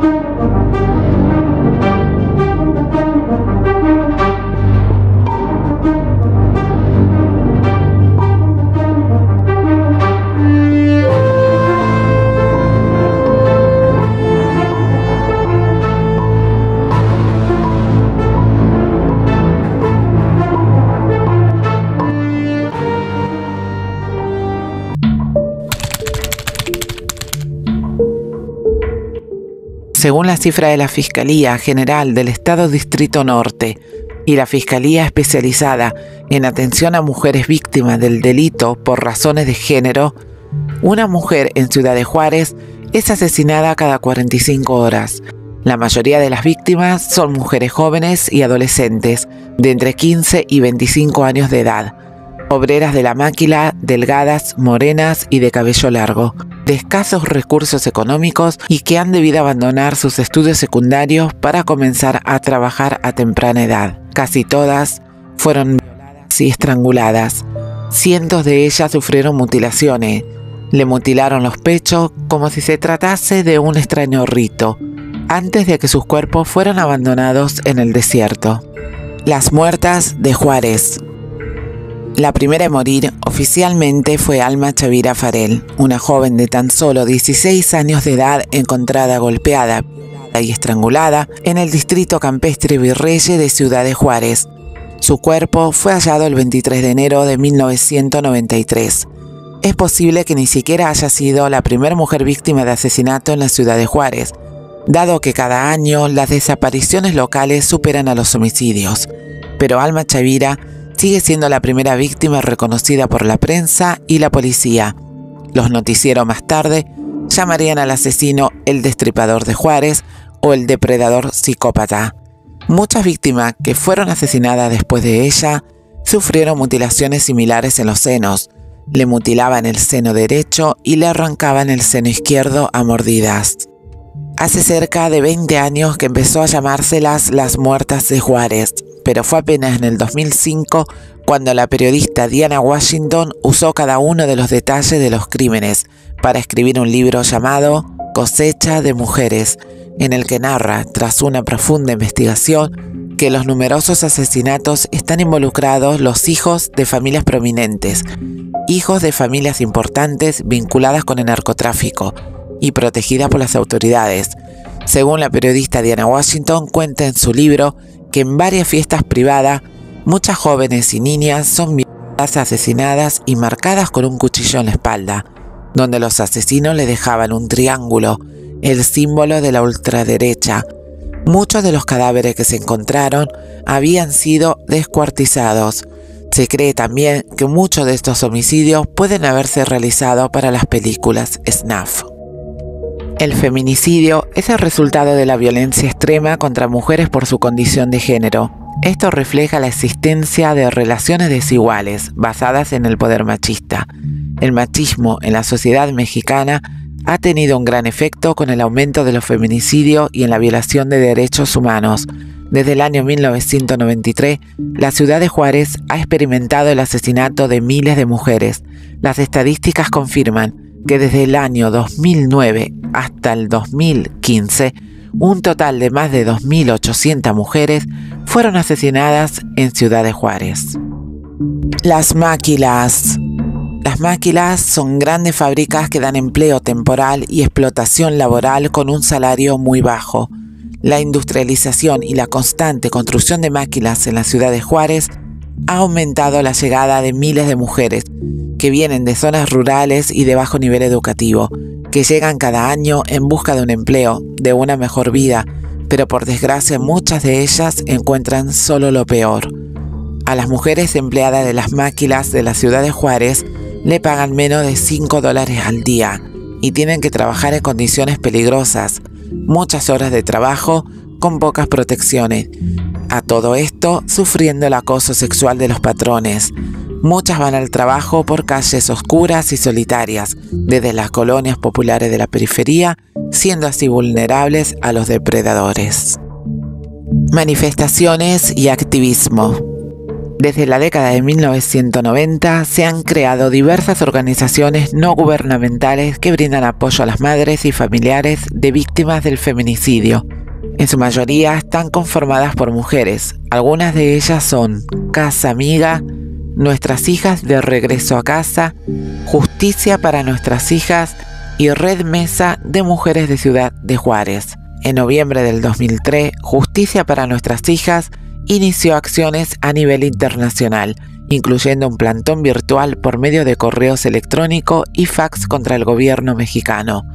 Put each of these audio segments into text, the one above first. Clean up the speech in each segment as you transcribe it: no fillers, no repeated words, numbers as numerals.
Según la cifra de la Fiscalía General del Estado Distrito Norte y la Fiscalía Especializada en Atención a Mujeres Víctimas del Delito por Razones de Género, una mujer en Ciudad de Juárez es asesinada cada 45 horas. La mayoría de las víctimas son mujeres jóvenes y adolescentes de entre 15 y 25 años de edad, obreras de la máquina, delgadas, morenas y de cabello largo, de escasos recursos económicos y que han debido abandonar sus estudios secundarios para comenzar a trabajar a temprana edad. Casi todas fueron violadas y estranguladas. Cientos de ellas sufrieron mutilaciones. Le mutilaron los pechos como si se tratase de un extraño rito, antes de que sus cuerpos fueran abandonados en el desierto. Las muertas de Juárez. La primera en morir oficialmente fue Alma Chavira Farell, una joven de tan solo 16 años de edad encontrada golpeada y estrangulada en el distrito campestre Virreyes de Ciudad de Juárez. Su cuerpo fue hallado el 23 de enero de 1993. Es posible que ni siquiera haya sido la primera mujer víctima de asesinato en la ciudad de Juárez, dado que cada año las desapariciones locales superan a los homicidios. Pero Alma Chavira sigue siendo la primera víctima reconocida por la prensa y la policía. Los noticieros más tarde llamarían al asesino el destripador de Juárez o el depredador psicópata. Muchas víctimas que fueron asesinadas después de ella sufrieron mutilaciones similares en los senos. Le mutilaban el seno derecho y le arrancaban el seno izquierdo a mordidas. Hace cerca de 20 años que empezó a llamárselas las muertas de Juárez, pero fue apenas en el 2005 cuando la periodista Diana Washington usó cada uno de los detalles de los crímenes para escribir un libro llamado Cosecha de Mujeres, en el que narra, tras una profunda investigación, que en los numerosos asesinatos están involucrados los hijos de familias prominentes, hijos de familias importantes vinculadas con el narcotráfico y protegidas por las autoridades. Según la periodista Diana Washington, cuenta en su libro que en varias fiestas privadas, muchas jóvenes y niñas son violadas, asesinadas y marcadas con un cuchillo en la espalda, donde los asesinos le dejaban un triángulo, el símbolo de la ultraderecha. Muchos de los cadáveres que se encontraron habían sido descuartizados. Se cree también que muchos de estos homicidios pueden haberse realizado para las películas snuff. El feminicidio es el resultado de la violencia extrema contra mujeres por su condición de género. Esto refleja la existencia de relaciones desiguales basadas en el poder machista. El machismo en la sociedad mexicana ha tenido un gran efecto con el aumento de los feminicidios y en la violación de derechos humanos. Desde el año 1993, la ciudad de Juárez ha experimentado el asesinato de miles de mujeres. Las estadísticas confirman que desde el año 2009 hasta el 2015, un total de más de 2.800 mujeres fueron asesinadas en Ciudad de Juárez. Las maquilas. Las maquilas son grandes fábricas que dan empleo temporal y explotación laboral con un salario muy bajo. La industrialización y la constante construcción de maquilas en la ciudad de Juárez ha aumentado la llegada de miles de mujeres que vienen de zonas rurales y de bajo nivel educativo, que llegan cada año en busca de un empleo, de una mejor vida, pero por desgracia muchas de ellas encuentran solo lo peor. A las mujeres empleadas de las maquilas de la ciudad de Juárez le pagan menos de $5 al día y tienen que trabajar en condiciones peligrosas, muchas horas de trabajo con pocas protecciones. A todo esto, sufriendo el acoso sexual de los patrones. Muchas van al trabajo por calles oscuras y solitarias, desde las colonias populares de la periferia, siendo así vulnerables a los depredadores. Manifestaciones y activismo. Desde la década de 1990 se han creado diversas organizaciones no gubernamentales que brindan apoyo a las madres y familiares de víctimas del feminicidio. En su mayoría están conformadas por mujeres. Algunas de ellas son Casa Amiga, Nuestras Hijas de Regreso a Casa, Justicia para Nuestras Hijas y Red Mesa de Mujeres de Ciudad de Juárez. En noviembre del 2003, Justicia para Nuestras Hijas inició acciones a nivel internacional, incluyendo un plantón virtual por medio de correos electrónicos y fax contra el gobierno mexicano,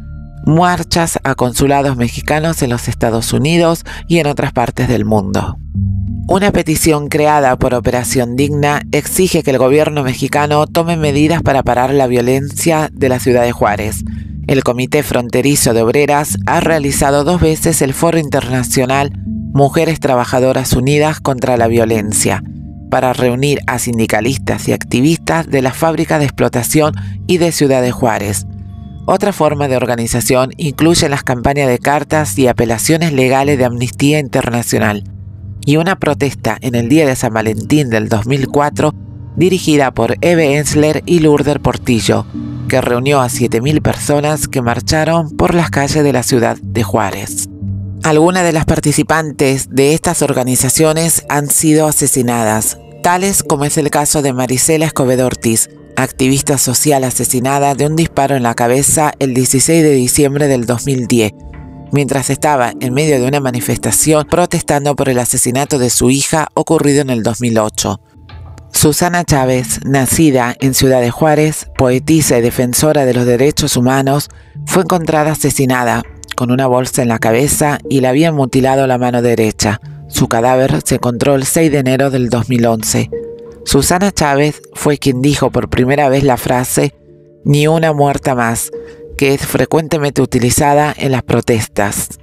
marchas a consulados mexicanos en los Estados Unidos y en otras partes del mundo. Una petición creada por Operación Digna exige que el gobierno mexicano tome medidas para parar la violencia de la ciudad de Juárez. El Comité Fronterizo de Obreras ha realizado 2 veces el Foro Internacional Mujeres Trabajadoras Unidas contra la Violencia, para reunir a sindicalistas y activistas de las fábricas de explotación y de Ciudad de Juárez. Otra forma de organización incluye las campañas de cartas y apelaciones legales de Amnistía Internacional, y una protesta en el Día de San Valentín del 2004 dirigida por Eve Ensler y Lourdes Portillo, que reunió a 7.000 personas que marcharon por las calles de la ciudad de Juárez. Algunas de las participantes de estas organizaciones han sido asesinadas, tales como es el caso de Marisela Escobedo Ortiz, activista social asesinada de un disparo en la cabeza el 16 de diciembre del 2010, mientras estaba en medio de una manifestación protestando por el asesinato de su hija ocurrido en el 2008. Susana Chávez, nacida en Ciudad de Juárez, poetisa y defensora de los derechos humanos, fue encontrada asesinada con una bolsa en la cabeza y le habían mutilado la mano derecha. Su cadáver se encontró el 6 de enero del 2011. Susana Chávez fue quien dijo por primera vez la frase "ni una muerta más", que es frecuentemente utilizada en las protestas.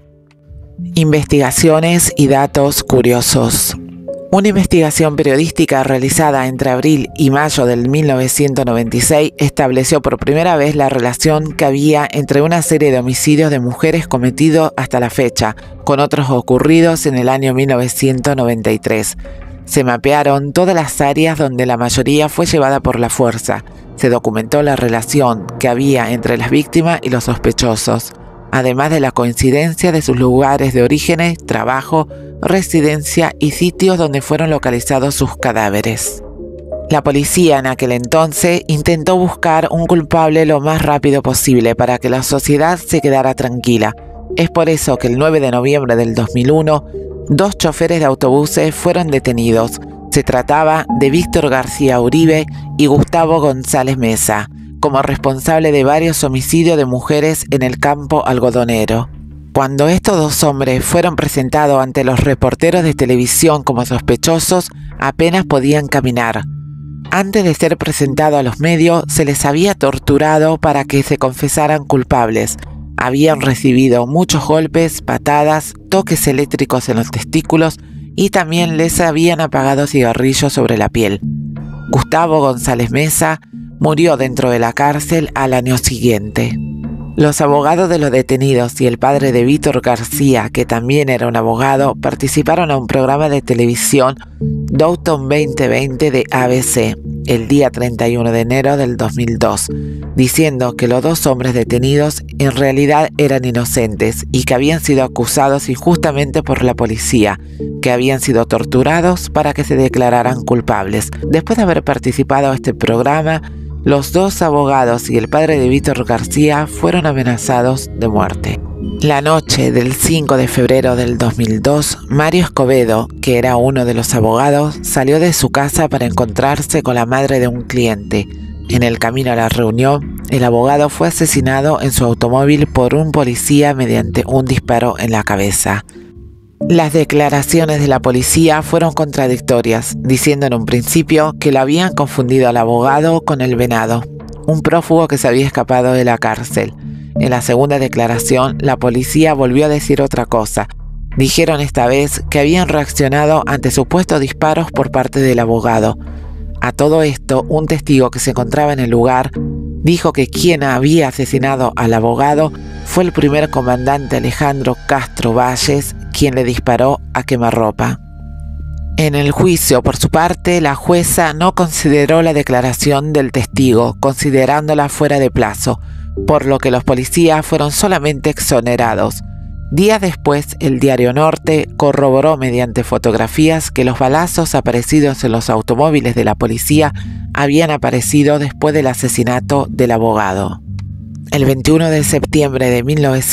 Investigaciones y datos curiosos. Una investigación periodística realizada entre abril y mayo del 1996 estableció por primera vez la relación que había entre una serie de homicidios de mujeres cometidos hasta la fecha, con otros ocurridos en el año 1993. Se mapearon todas las áreas donde la mayoría fue llevada por la fuerza. Se documentó la relación que había entre las víctimas y los sospechosos, además de la coincidencia de sus lugares de origen, trabajo, residencia y sitios donde fueron localizados sus cadáveres. La policía en aquel entonces intentó buscar un culpable lo más rápido posible para que la sociedad se quedara tranquila. Es por eso que el 9 de noviembre del 2001, 2 choferes de autobuses fueron detenidos. Se trataba de Víctor García Uribe y Gustavo González Mesa, como responsable de varios homicidios de mujeres en el campo algodonero. Cuando estos 2 hombres fueron presentados ante los reporteros de televisión como sospechosos, apenas podían caminar. Antes de ser presentados a los medios, se les había torturado para que se confesaran culpables. Habían recibido muchos golpes, patadas, toques eléctricos en los testículos y también les habían apagado cigarrillos sobre la piel. Gustavo González Mesa murió dentro de la cárcel al año siguiente. Los abogados de los detenidos y el padre de Víctor García, que también era un abogado, participaron en un programa de televisión Downtown 2020 de ABC el día 31 de enero del 2002, diciendo que los 2 hombres detenidos en realidad eran inocentes y que habían sido acusados injustamente por la policía, que habían sido torturados para que se declararan culpables. Después de haber participado en este programa, los 2 abogados y el padre de Víctor García fueron amenazados de muerte. La noche del 5 de febrero del 2002, Mario Escobedo, que era uno de los abogados, salió de su casa para encontrarse con la madre de un cliente. En el camino a la reunión, el abogado fue asesinado en su automóvil por un policía mediante un disparo en la cabeza. Las declaraciones de la policía fueron contradictorias, diciendo en un principio que lo habían confundido al abogado con el venado, un prófugo que se había escapado de la cárcel. En la segunda declaración, la policía volvió a decir otra cosa. Dijeron esta vez que habían reaccionado ante supuestos disparos por parte del abogado. A todo esto, un testigo que se encontraba en el lugar dijo que quien había asesinado al abogado fue el primer comandante Alejandro Castro Valles, quien le disparó a quemarropa. En el juicio, por su parte, la jueza no consideró la declaración del testigo, considerándola fuera de plazo, por lo que los policías fueron solamente exonerados. Días después, el diario Norte corroboró mediante fotografías que los balazos aparecidos en los automóviles de la policía habían aparecido después del asesinato del abogado. El 21 de septiembre de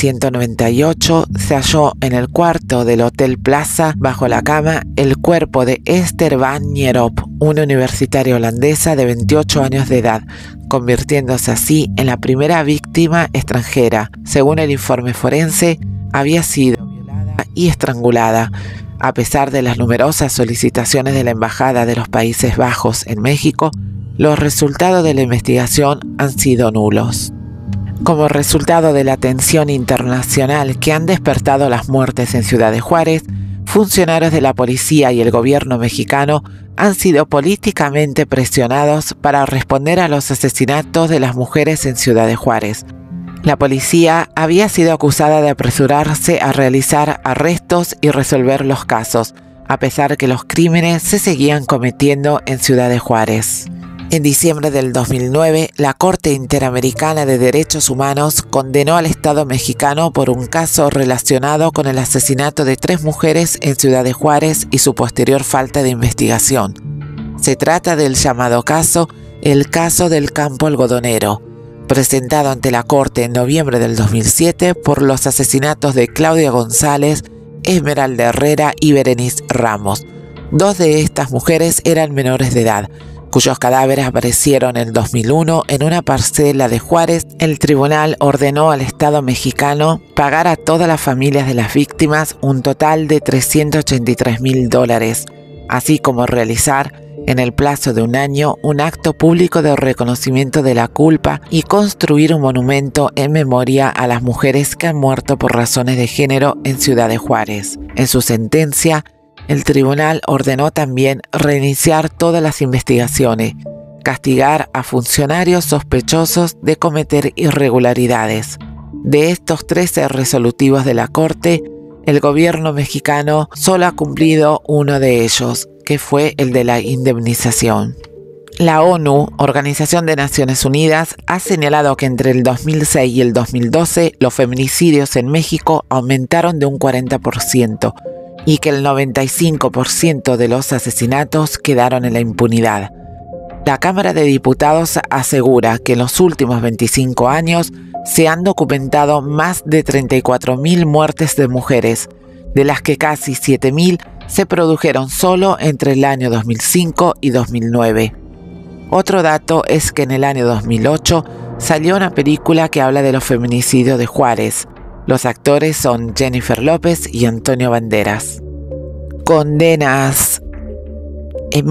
1998 se halló en el cuarto del Hotel Plaza, bajo la cama, el cuerpo de Esther van Nierop, una universitaria holandesa de 28 años de edad, convirtiéndose así en la primera víctima extranjera. Según el informe forense, había sido violada y estrangulada. A pesar de las numerosas solicitaciones de la Embajada de los Países Bajos en México, los resultados de la investigación han sido nulos. Como resultado de la atención internacional que han despertado las muertes en Ciudad de Juárez, funcionarios de la policía y el gobierno mexicano han sido políticamente presionados para responder a los asesinatos de las mujeres en Ciudad de Juárez. La policía había sido acusada de apresurarse a realizar arrestos y resolver los casos, a pesar que los crímenes se seguían cometiendo en Ciudad de Juárez. En diciembre del 2009, la Corte Interamericana de Derechos Humanos condenó al Estado mexicano por un caso relacionado con el asesinato de 3 mujeres en Ciudad de Juárez y su posterior falta de investigación. Se trata del llamado caso El Caso del Campo Algodonero, presentado ante la Corte en noviembre del 2007 por los asesinatos de Claudia González, Esmeralda Herrera y Berenice Ramos. 2 de estas mujeres eran menores de edad, cuyos cadáveres aparecieron en 2001 en una parcela de Juárez. El tribunal ordenó al Estado mexicano pagar a todas las familias de las víctimas un total de $383,000, así como realizar, en el plazo de un año, un acto público de reconocimiento de la culpa y construir un monumento en memoria a las mujeres que han muerto por razones de género en Ciudad de Juárez. En su sentencia, el tribunal ordenó también reiniciar todas las investigaciones, castigar a funcionarios sospechosos de cometer irregularidades. De estos 13 resolutivos de la Corte, el gobierno mexicano solo ha cumplido uno de ellos, que fue el de la indemnización. La ONU, Organización de Naciones Unidas, ha señalado que entre el 2006 y el 2012 los feminicidios en México aumentaron de un 40%, y que el 95% de los asesinatos quedaron en la impunidad. La Cámara de Diputados asegura que en los últimos 25 años se han documentado más de 34.000 muertes de mujeres, de las que casi 7.000 se produjeron solo entre el año 2005 y 2009. Otro dato es que en el año 2008 salió una película que habla de los feminicidios de Juárez. Los actores son Jennifer López y Antonio Banderas. Condenas. En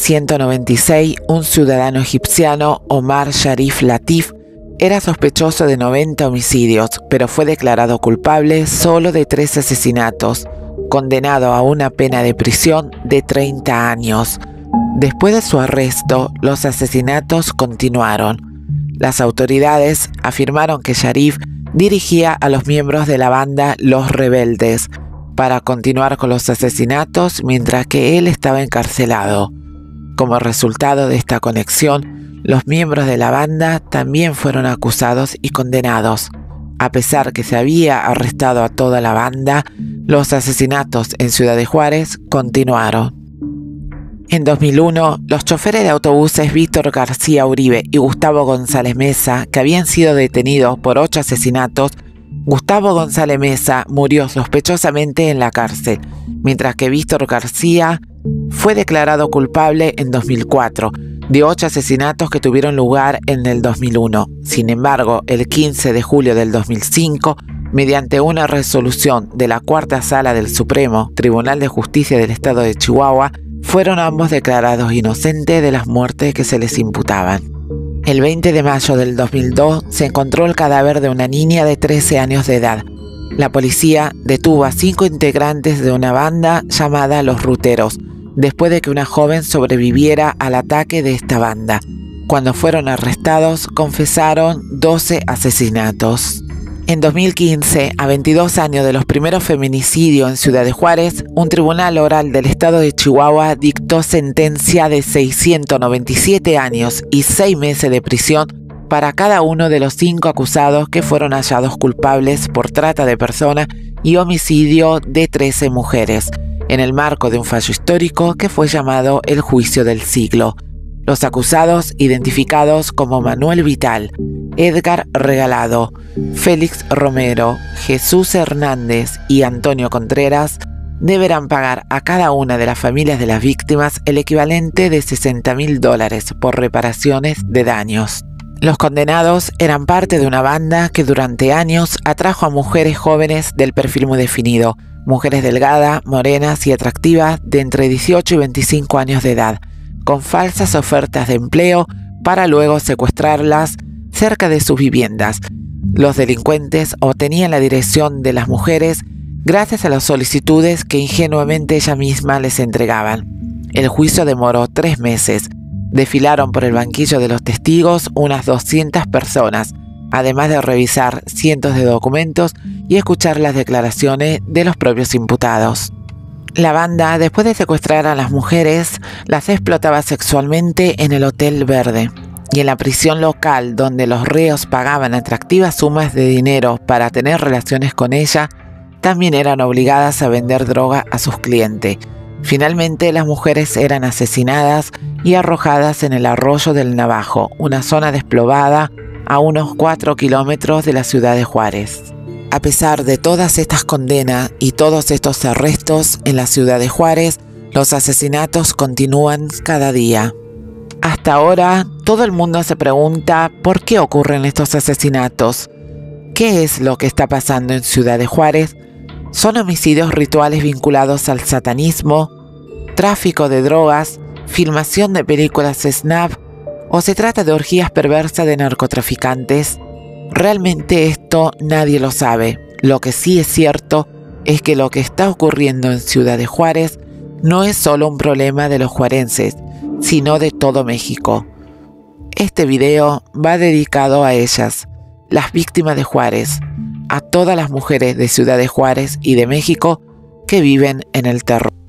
1996, un ciudadano egipciano, Omar Sharif Latif, era sospechoso de 90 homicidios, pero fue declarado culpable solo de 3 asesinatos, condenado a una pena de prisión de 30 años. Después de su arresto, los asesinatos continuaron. Las autoridades afirmaron que Sharif dirigía a los miembros de la banda Los Rebeldes para continuar con los asesinatos mientras que él estaba encarcelado. Como resultado de esta conexión, los miembros de la banda también fueron acusados y condenados. A pesar que se había arrestado a toda la banda, los asesinatos en Ciudad de Juárez continuaron. En 2001, los choferes de autobuses Víctor García Uribe y Gustavo González Meza, que habían sido detenidos por 8 asesinatos, Gustavo González Meza murió sospechosamente en la cárcel, mientras que Víctor García fue declarado culpable en 2004 de 8 asesinatos que tuvieron lugar en el 2001. Sin embargo, el 15 de julio del 2005, mediante una resolución de la Cuarta Sala del Supremo Tribunal de Justicia del Estado de Chihuahua, fueron ambos declarados inocentes de las muertes que se les imputaban. El 20 de mayo del 2002 se encontró el cadáver de una niña de 13 años de edad. La policía detuvo a 5 integrantes de una banda llamada Los Ruteros, después de que una joven sobreviviera al ataque de esta banda. Cuando fueron arrestados, confesaron 12 asesinatos. En 2015, a 22 años de los primeros feminicidios en Ciudad de Juárez, un tribunal oral del estado de Chihuahua dictó sentencia de 697 años y 6 meses de prisión para cada uno de los 5 acusados que fueron hallados culpables por trata de personas y homicidio de 13 mujeres, en el marco de un fallo histórico que fue llamado el Juicio del Siglo. Los acusados, identificados como Manuel Vital, Edgar Regalado, Félix Romero, Jesús Hernández y Antonio Contreras, deberán pagar a cada una de las familias de las víctimas el equivalente de $60.000 por reparaciones de daños. Los condenados eran parte de una banda que durante años atrajo a mujeres jóvenes del perfil muy definido, mujeres delgadas, morenas y atractivas de entre 18 y 25 años de edad, con falsas ofertas de empleo para luego secuestrarlas cerca de sus viviendas. Los delincuentes obtenían la dirección de las mujeres gracias a las solicitudes que ingenuamente ellas mismas les entregaban. El juicio demoró 3 meses. Desfilaron por el banquillo de los testigos unas 200 personas, además de revisar cientos de documentos y escuchar las declaraciones de los propios imputados. La banda, después de secuestrar a las mujeres, las explotaba sexualmente en el Hotel Verde y en la prisión local, donde los reos pagaban atractivas sumas de dinero para tener relaciones con ella, también eran obligadas a vender droga a sus clientes. Finalmente, las mujeres eran asesinadas y arrojadas en el arroyo del Navajo, una zona despoblada a unos 4 kilómetros de la ciudad de Juárez. A pesar de todas estas condenas y todos estos arrestos en la ciudad de Juárez, los asesinatos continúan cada día. Hasta ahora, todo el mundo se pregunta por qué ocurren estos asesinatos. ¿Qué es lo que está pasando en Ciudad de Juárez? ¿Son homicidios rituales vinculados al satanismo, tráfico de drogas, filmación de películas snap o se trata de orgías perversas de narcotraficantes? Realmente esto nadie lo sabe. Lo que sí es cierto es que lo que está ocurriendo en Ciudad de Juárez no es solo un problema de los juarenses, sino de todo México. Este video va dedicado a ellas, las víctimas de Juárez, a todas las mujeres de Ciudad de Juárez y de México que viven en el terror.